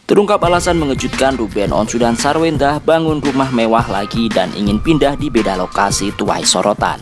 Terungkap alasan mengejutkan, Ruben Onsu dan Sarwenda bangun rumah mewah lagi dan ingin pindah di beda lokasi tuai sorotan.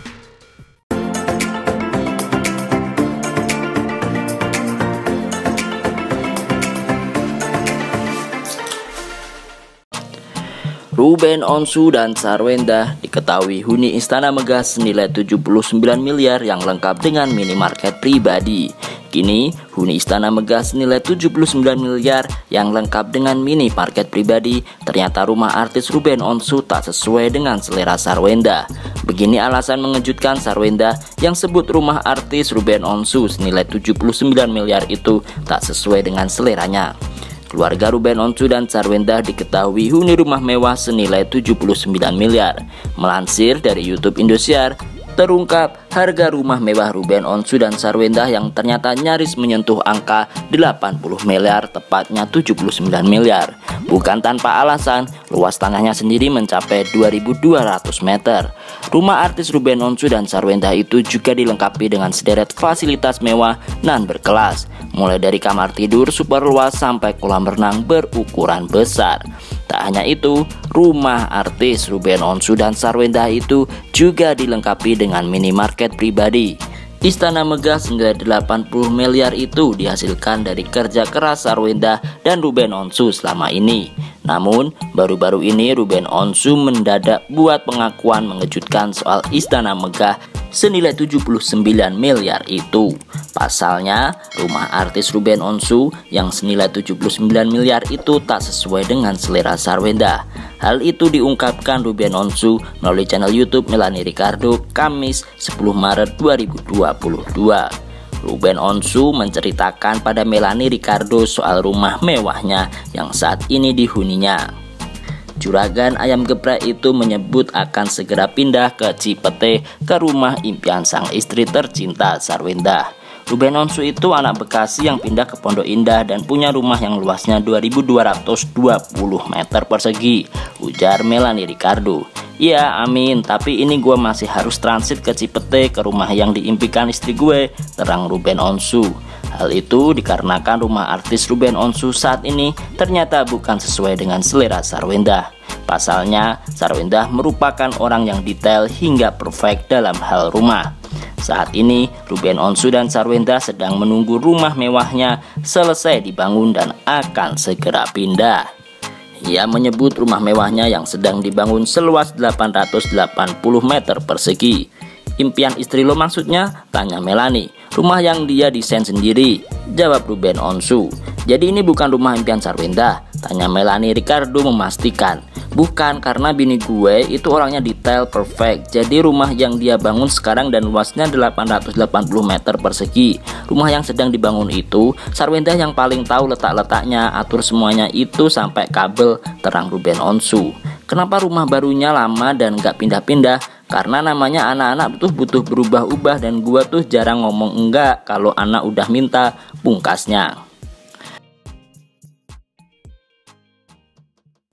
Ruben Onsu dan Sarwenda diketahui huni Istana Megah senilai 79 miliar yang lengkap dengan minimarket pribadi. Kini, huni Istana Megah senilai 79 miliar yang lengkap dengan minimarket pribadi, ternyata rumah artis Ruben Onsu tak sesuai dengan selera Sarwenda. Begini alasan mengejutkan Sarwenda yang sebut rumah artis Ruben Onsu senilai 79 miliar itu tak sesuai dengan seleranya. Keluarga Ruben Onsu dan Sarwenda diketahui huni rumah mewah senilai 79 miliar. Melansir dari YouTube Indosiar, terungkap harga rumah mewah Ruben Onsu dan Sarwenda yang ternyata nyaris menyentuh angka 80 miliar, tepatnya 79 miliar. Bukan tanpa alasan, luas tanahnya sendiri mencapai 2.200 meter. Rumah artis Ruben Onsu dan Sarwenda itu juga dilengkapi dengan sederet fasilitas mewah nan berkelas, mulai dari kamar tidur super luas sampai kolam renang berukuran besar. Tak hanya itu, rumah artis Ruben Onsu dan Sarwenda itu juga dilengkapi dengan minimarket pribadi. Istana Megah senilai 80 miliar itu dihasilkan dari kerja keras Sarwenda dan Ruben Onsu selama ini. Namun, baru-baru ini Ruben Onsu mendadak buat pengakuan mengejutkan soal Istana Megah senilai 79 miliar itu. Pasalnya, rumah artis Ruben Onsu yang senilai 79 miliar itu tak sesuai dengan selera Sarwenda. Hal itu diungkapkan Ruben Onsu melalui channel YouTube Melanie Ricardo Kamis 10 Maret 2022. Ruben Onsu menceritakan pada Melanie Ricardo soal rumah mewahnya yang saat ini dihuninya. Juragan ayam geprek itu menyebut akan segera pindah ke Cipete ke rumah impian sang istri tercinta Sarwenda. Ruben Onsu itu anak Bekasi yang pindah ke Pondok Indah dan punya rumah yang luasnya 2.220 meter persegi, ujar Melanie Ricardo. Iya, amin, tapi ini gue masih harus transit ke Cipete ke rumah yang diimpikan istri gue, terang Ruben Onsu. Hal itu dikarenakan rumah artis Ruben Onsu saat ini ternyata bukan sesuai dengan selera Sarwenda. Pasalnya, Sarwenda merupakan orang yang detail hingga perfect dalam hal rumah. Saat ini, Ruben Onsu dan Sarwenda sedang menunggu rumah mewahnya selesai dibangun dan akan segera pindah. Ia menyebut rumah mewahnya yang sedang dibangun seluas 880 meter persegi. Impian istri lo maksudnya? Tanya Melanie. Rumah yang dia desain sendiri, jawab Ruben Onsu. Jadi ini bukan rumah impian Sarwenda? Tanya Melanie Ricardo memastikan. Bukan, karena bini gue itu orangnya detail perfect. Jadi rumah yang dia bangun sekarang dan luasnya 880 meter persegi. Rumah yang sedang dibangun itu Sarwenda yang paling tahu letak-letaknya, atur semuanya itu sampai kabel, terang Ruben Onsu. Kenapa rumah barunya lama dan gak pindah-pindah? Karena namanya anak-anak tuh butuh berubah-ubah dan gua tuh jarang ngomong enggak kalau anak udah minta, pungkasnya.